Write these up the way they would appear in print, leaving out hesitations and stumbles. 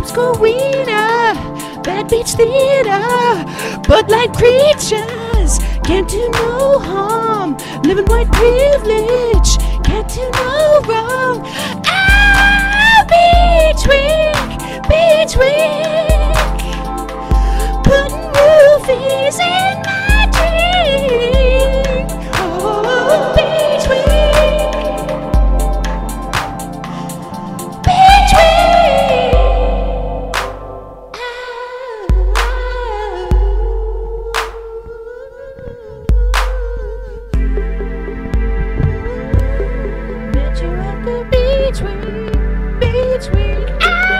school wiener, bad beach theater, but like creatures can't do no harm. Living white privilege can't do no wrong. Ah, beach week, putting roofies in my drink. Oh, beach week, beach week. Met you at the beach week, beach week.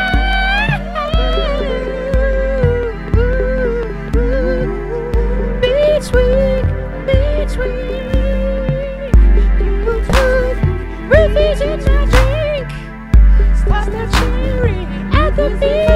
Beach week, beach week. You put roofies in my drink. Stop that cheering at the beach.